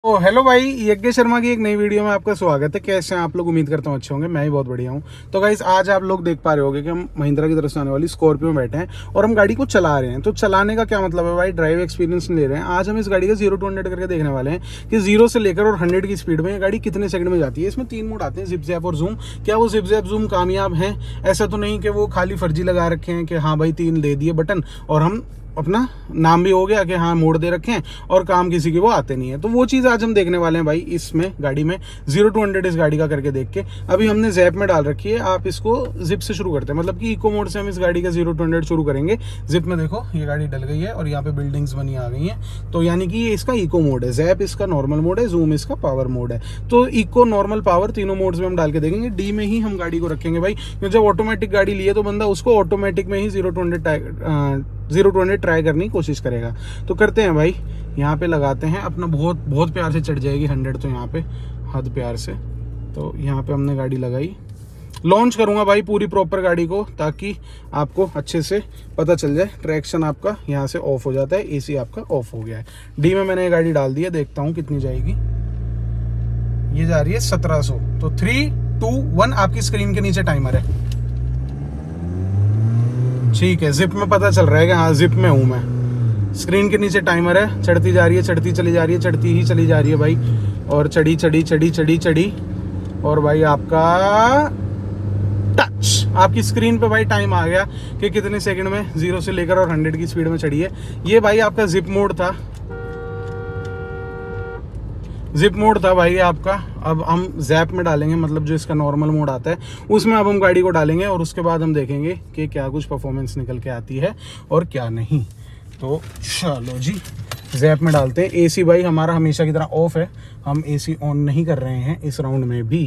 ओ hello भाई, यज्ञ शर्मा की एक नई वीडियो में आपका स्वागत है। कैसे हैं आप लोग? उम्मीद करता हूँ अच्छे होंगे। मैं भी बहुत बढ़िया हूँ। तो गाइस, आज आप लोग देख पा रहे होंगे कि हम महिंद्रा की तरफ से आने वाली स्कॉर्पियो में बैठे हैं और हम गाड़ी को चला रहे हैं। तो चलाने का क्या मतलब है भाई? ड्राइव एक्सपीरियंस ले रहे हैं। आज हम इस गाड़ी का 0 to 100 करके देखने वाले हैं कि 0 से लेकर और 100 की स्पीड में ये गाड़ी कितने सेकंड में जाती है। इसमें 3 मोड आते हैं, जिप जैप और जूम। क्या वो जिप जैप जूम कामयाब हैं? ऐसा तो नहीं कि वो खाली फर्जी लगा रखे हैं कि हाँ भाई 3 दे दिए बटन और हम अपना नाम भी हो गया कि हाँ मोड़ दे रखे हैं और काम किसी के वो आते नहीं है। तो वो चीज़ आज हम देखने वाले हैं भाई इसमें गाड़ी में 0 to 100 इस गाड़ी का करके देख के। अभी हमने जैप में डाल रखी है। आप इसको जिप से शुरू करते हैं, मतलब कि इको मोड से हम इस गाड़ी का 0 to 100 शुरू करेंगे। जिप में देखो ये गाड़ी डल गई है और यहाँ पे बिल्डिंग्स बनी आ गई हैं। तो यानी कि ये इसका इको मोड है, जैप इसका नॉर्मल मोड है, जूम इसका पावर मोड है। तो इको, नॉर्मल, पावर तीनों मोड्स में हम डाल के देखेंगे। डी में ही हम गाड़ी को रखेंगे भाई, क्योंकि जब ऑटोमेटिक गाड़ी लिए तो बंदा उसको ऑटोमेटिक में ही 0 to 100 ट्राई करने की कोशिश करेगा। तो करते हैं भाई, यहाँ पे लगाते हैं अपना। बहुत प्यार से चढ़ जाएगी 100 तो यहाँ पे, हद प्यार से। तो यहाँ पे हमने गाड़ी लगाई। लॉन्च करूँगा भाई पूरी प्रॉपर गाड़ी को, ताकि आपको अच्छे से पता चल जाए। ट्रैक्शन आपका यहाँ से ऑफ हो जाता है, एसी आपका ऑफ हो गया है। डी में मैंने ये गाड़ी डाल दी है, देखता हूँ कितनी जाएगी। ये जा रही है 1700। तो 3, 2, 1 आपकी स्क्रीन के नीचे टाइमर है। ठीक है, जिप में पता चल रहा है कि हाँ जिप में हूँ मैं। स्क्रीन के नीचे टाइमर है, चढ़ती जा रही है, चढ़ती चली जा रही है, चढ़ती ही चली जा रही है भाई। और चढ़ी चढ़ी चढ़ी चढ़ी चढ़ी और भाई आपका टच, आपकी स्क्रीन पे भाई टाइम आ गया कि कितने सेकंड में 0 से लेकर और 100 की स्पीड में चढ़ी है। ये भाई आपका जिप मोड था, जिप मोड था भाई आपका। अब हम जैप में डालेंगे, मतलब जो इसका नॉर्मल मोड आता है उसमें अब हम गाड़ी को डालेंगे और उसके बाद हम देखेंगे कि क्या कुछ परफॉर्मेंस निकल के आती है और क्या नहीं। तो चलो जी, जैप में डालते हैं। एसी भाई हमारा हमेशा की तरह ऑफ है, हम एसी ऑन नहीं कर रहे हैं इस राउंड में भी।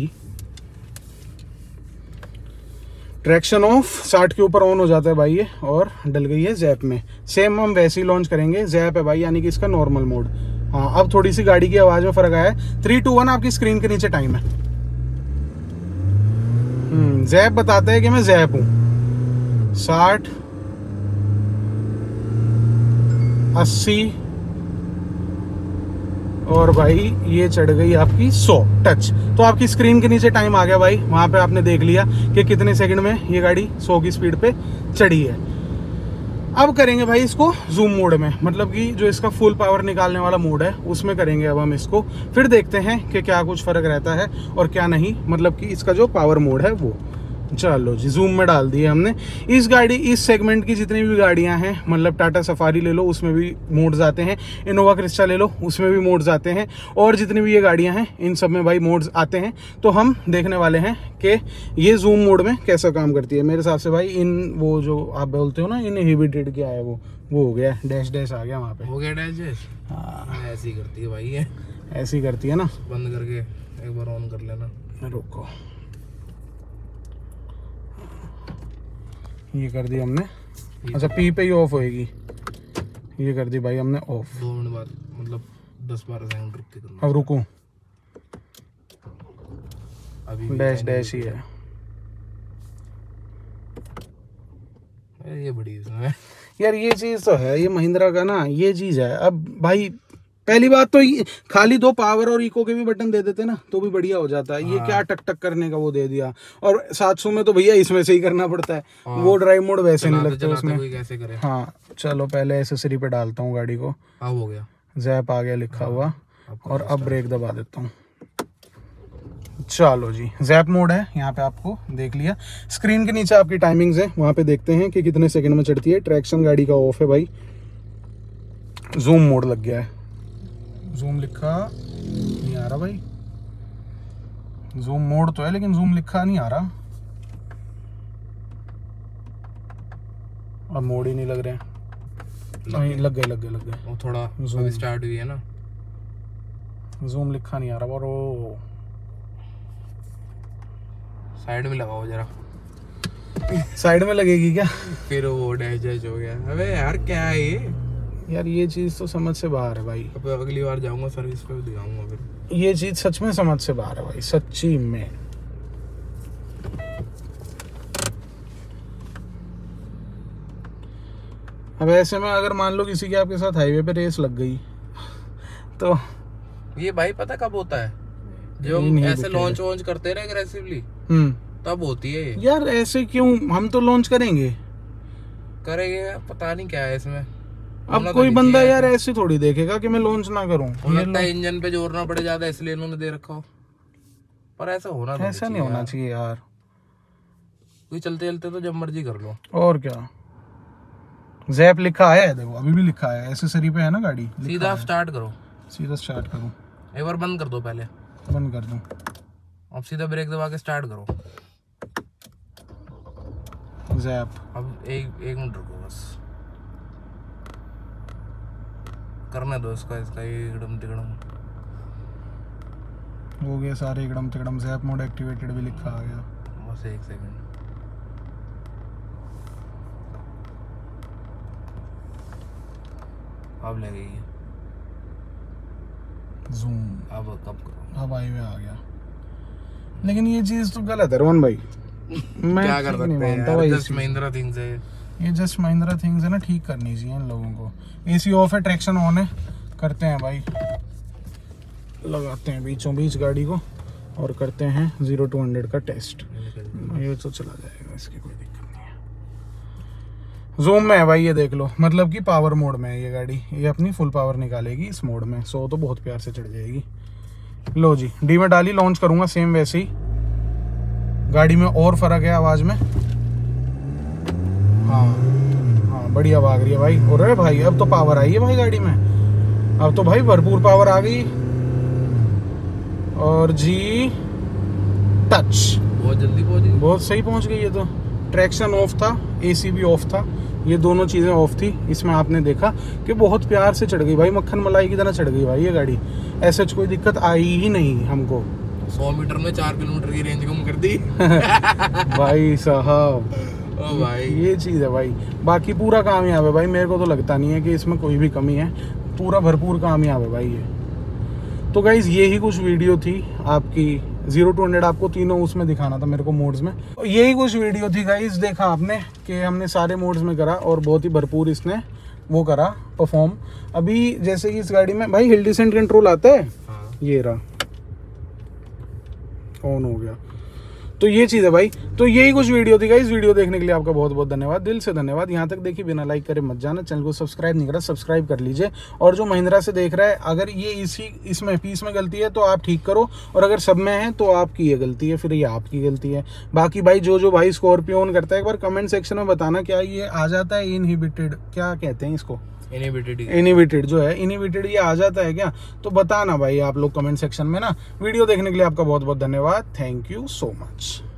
ट्रैक्शन ऑफ 60 के ऊपर ऑन हो जाता है भाई ये, और डल गई है जैप में। सेम हम वैसे ही लॉन्च करेंगे। जैप है भाई, यानी कि इसका नॉर्मल मोड। हाँ, अब थोड़ी सी गाड़ी की आवाज में फर्क आया है। 3, 2, 1 आपकी स्क्रीन के नीचे टाइम है। जैप बताता है कि मैं जैप हूं। 60, 80 और भाई ये चढ़ गई आपकी 100 टच। तो आपकी स्क्रीन के नीचे टाइम आ गया भाई। वहां पे आपने देख लिया कि कितने सेकंड में ये गाड़ी 100 की स्पीड पे चढ़ी है। अब करेंगे भाई इसको जूम मोड में, मतलब कि जो इसका फुल पावर निकालने वाला मोड है उसमें करेंगे अब हम इसको। फिर देखते हैं कि क्या कुछ फर्क रहता है और क्या नहीं, मतलब कि इसका जो पावर मोड है वो। चलो जी, जूम में डाल दिए हमने। इस सेगमेंट की जितनी भी गाड़ियां हैं, मतलब टाटा सफारी ले लो उसमें भी मोड्स आते हैं, इनोवा क्रिस्टा ले लो उसमें भी मोड्स आते हैं, और जितनी भी ये गाड़ियां हैं इन सब में भाई मोड्स आते हैं। तो हम देखने वाले हैं कि ये जूम मोड में कैसा काम करती है। मेरे हिसाब से भाई इन वो जो आप बोलते हो ना इनहिबिटेड क्या है वो हो गया, डैश डैश आ गया वहाँ पे। हो गया डैश डैश। हाँ, ऐसी करती है भाई ये, ऐसी करती है ना। बंद करके एक बार ऑन कर लेना। रुको, ये कर दी हमने। अच्छा, पी पे ही ऑफ होएगी। ये कर दी भाई हमने ऑफ। 2 मिनट बाद, मतलब 10-12 सेकंड रुक के करना। अब रुको, अभी डैश डैश ही है। ये बड़ी है यार, ये चीज तो है, ये महिंद्रा का ना ये चीज है। अब भाई पहली बात तो खाली 2 पावर और इको के भी बटन दे देते ना तो भी बढ़िया हो जाता है। ये क्या टक टक करने का वो दे दिया। और 700 में तो भैया इसमें से ही करना पड़ता है। वो ड्राइव मोड वैसे नहीं लगता उसमें। कोई कैसे करे। हाँ चलो, पहले एसेसरी पे डालता हूँ गाड़ी को। अब हो गया, जैप आ गया लिखा हुआ, और अब ब्रेक दबा देता हूँ। चलो जी, जैप मोड है यहाँ पे, आपको देख लिया। स्क्रीन के नीचे आपकी टाइमिंग्स है, वहां पे देखते हैं कि कितने सेकंड में चढ़ती है। ट्रैक्शन गाड़ी का ऑफ है भाई। जूम मोड लग गया है। जूम लिखा नहीं आ रहा भाई। जूम मोड तो है लेकिन जूम लिखा नहीं आ रहा। अब मोड ही नहीं लग रहे हैं। लग गए। वो थोड़ा अभी स्टार्ट हुई है ना। जूम लिखा नहीं आ रहा। और वो साइड में लगाओ जरा। साइड में लगेगी क्या? फिर वो डैश डैश हो गया। अबे यार क्या है ये? यार ये चीज तो समझ से बाहर है भाई। अब अगली बार जाऊंगा सर्विस पे दिखाऊंगा फिर। ये चीज सच में समझ से बाहर है भाई, सच्ची में। अब ऐसे में अगर मान लो किसी की आपके साथ हाईवे पे रेस लग गई तो ये भाई पता कब होता है, जब हम ऐसे लॉन्च वॉन्च करते हैं एग्रेसिवली, तब होती है ये। यार ऐसे क्यों, हम तो लॉन्च करेंगे पता नहीं क्या है इसमें। अब कोई बंदा यार ऐसे थोड़ी देखेगा कि मैं लॉन्च ना करूं। लगता है इंजन पे जोड़ना पड़े ज्यादा, इसलिए इन्होंने दे रखा हो, पर ऐसा नहीं होना चाहिए यार। कोई चलते चलते तो जब मर्जी कर लो। और क्या, जैप लिखा है, देखो अभी भी लिखा है, एसेसरी पे है ना गाड़ी। सीधा स्टार्ट करो, सीधा स्टार्ट करूं, एक बार बंद कर दो, पहले बंद कर दूं, अब सीधा ब्रेक दबा के स्टार्ट करो। जैप अब एक मिनट रुको बस, करने दो इसका एकदम तिगड़म हो गया सारे एकदम तिगड़म। जैप मोड एक्टिवेटेड भी लिखा आ गया। बस एक सेकंड, अब लगेगी जूम। अब कब करो, अब हाईवे आ गया। लेकिन ये चीज तो गलत है रोहन भाई। मैं क्या कर सकते हैं यार, जस्ट महिंद्रा थिंग्स है ये, जस्ट महिंद्रा थिंग्स है ना, ठीक करनी चाहिए इन लोगों को। एसी ऑफ है, ट्रैक्शन ऑन है, करते हैं भाई, लगाते हैं बीचों बीच गाड़ी को और करते हैं 0 to 100 का टेस्ट। ये तो चला जाएगा, इसकी कोई दिक्कत नहीं है। जूम में है भाई, ये देख लो, मतलब कि पावर मोड में है ये गाड़ी, ये अपनी फुल पावर निकालेगी इस मोड में। 100 तो बहुत प्यार से चढ़ जाएगी। लो जी, डी में डाली, लॉन्च करूंगा सेम वैसे ही। गाड़ी में और फर्क है आवाज में। हाँ बड़ी आवाज आ रही है भाई। और भाई अब तो पावर आई है भाई गाड़ी में, अब तो भाई भरपूर पावर आ गई। और जी टच बहुत जल्दी पहुंच गई, बहुत सही पहुंच गई। ये तो ट्रैक्शन ऑफ था, एसी भी ऑफ था, ये दोनों चीजें ऑफ थी। इसमें आपने देखा कि बहुत प्यार से चढ़ गई भाई, मक्खन मलाई की तरह चढ़ गई भाई ये गाड़ी। ऐसे कोई दिक्कत आई ही नहीं हमको। 100 मीटर में 4 किलोमीटर की रेंज कम कर दी भाई साहब। ओ भाई ये चीज है भाई, बाकी पूरा कामयाब है भाई। मेरे को तो लगता नहीं है कि इसमें कोई भी कमी है, पूरा भरपूर कामयाब है भाई ये। तो गाइज यही कुछ वीडियो थी आपकी 0 to 100, आपको तीनों उसमें दिखाना था मेरे को मोड्स में। यही कुछ वीडियो थी गाइज, देखा आपने कि हमने सारे मोड्स में करा और बहुत ही भरपूर इसने वो करा परफॉर्म। अभी जैसे कि इस गाड़ी में भाई हिल डिसेंट कंट्रोल आता है। हाँ। ये रहा, ऑन हो गया। तो ये चीज़ है भाई। तो यही कुछ वीडियो थी गाइस। वीडियो देखने के लिए आपका बहुत बहुत धन्यवाद, दिल से धन्यवाद। यहाँ तक देखिए, बिना लाइक करे मत जाना। चैनल को सब्सक्राइब नहीं करा, सब्सक्राइब कर लीजिए। और जो महिंद्रा से देख रहा है, अगर ये इसमें पीस में गलती है तो आप ठीक करो, और अगर सब में है तो आपकी ये गलती है, फिर ये आपकी गलती है। बाकी भाई जो भाई स्कॉर्पियो ओन करता है, एक बार कमेंट सेक्शन में बताना क्या ये आ जाता है इनहिबिटेड, क्या कहते हैं इसको, इनहिबिटेड जो है, इनहिबिटेड ये आ जाता है क्या? तो बताना भाई आप लोग कमेंट सेक्शन में ना। वीडियो देखने के लिए आपका बहुत बहुत धन्यवाद। Thank you so much.